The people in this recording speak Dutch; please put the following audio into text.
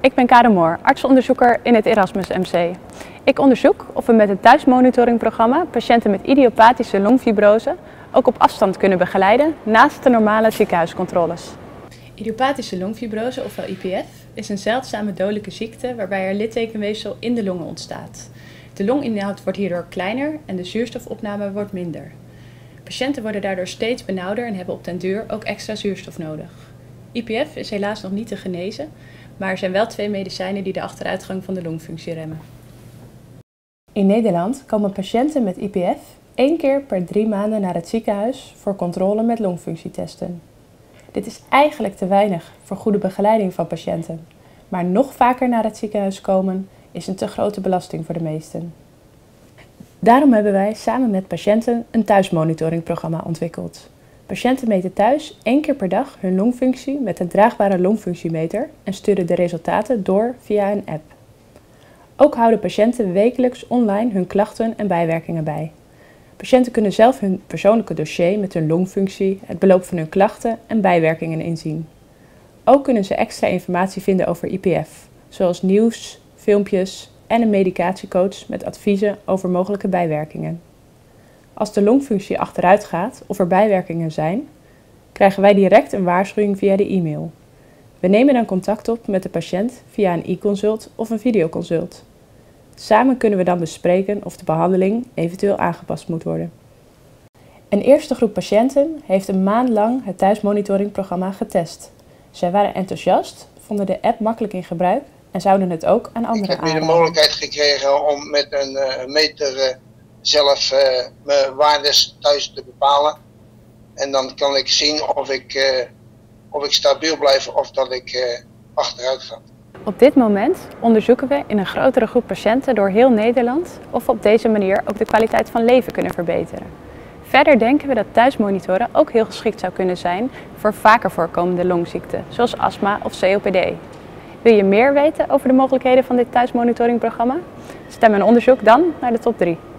Ik ben Karen Moor, artsonderzoeker in het Erasmus MC. Ik onderzoek of we met het thuismonitoringprogramma patiënten met idiopathische longfibrose ook op afstand kunnen begeleiden naast de normale ziekenhuiscontroles. Idiopathische longfibrose, ofwel IPF, is een zeldzame dodelijke ziekte waarbij er littekenweefsel in de longen ontstaat. De longinhoud wordt hierdoor kleiner en de zuurstofopname wordt minder. Patiënten worden daardoor steeds benauwder en hebben op den duur ook extra zuurstof nodig. IPF is helaas nog niet te genezen, maar er zijn wel 2 medicijnen die de achteruitgang van de longfunctie remmen. In Nederland komen patiënten met IPF 1 keer per 3 maanden naar het ziekenhuis voor controle met longfunctietesten. Dit is eigenlijk te weinig voor goede begeleiding van patiënten, maar nog vaker naar het ziekenhuis komen is een te grote belasting voor de meesten. Daarom hebben wij samen met patiënten een thuismonitoringprogramma ontwikkeld. Patiënten meten thuis 1 keer per dag hun longfunctie met een draagbare longfunctiemeter en sturen de resultaten door via een app. Ook houden patiënten wekelijks online hun klachten en bijwerkingen bij. Patiënten kunnen zelf hun persoonlijke dossier met hun longfunctie, het beloop van hun klachten en bijwerkingen inzien. Ook kunnen ze extra informatie vinden over IPF, zoals nieuws, filmpjes en een medicatiecoach met adviezen over mogelijke bijwerkingen. Als de longfunctie achteruit gaat of er bijwerkingen zijn, krijgen wij direct een waarschuwing via de e-mail. We nemen dan contact op met de patiënt via een e-consult of een videoconsult. Samen kunnen we dan bespreken of de behandeling eventueel aangepast moet worden. Een eerste groep patiënten heeft een maand lang het thuismonitoringprogramma getest. Zij waren enthousiast, vonden de app makkelijk in gebruik en zouden het ook aan anderen aanraden. Ik heb weer de mogelijkheid gekregen om met een meter zelf mijn waardes thuis te bepalen. En dan kan ik zien of ik stabiel blijf of dat ik achteruit ga. Op dit moment onderzoeken we in een grotere groep patiënten door heel Nederland of we op deze manier ook de kwaliteit van leven kunnen verbeteren. Verder denken we dat thuismonitoren ook heel geschikt zou kunnen zijn voor vaker voorkomende longziekten, zoals astma of COPD. Wil je meer weten over de mogelijkheden van dit thuismonitoringprogramma? Stem een onderzoek dan naar de top 3.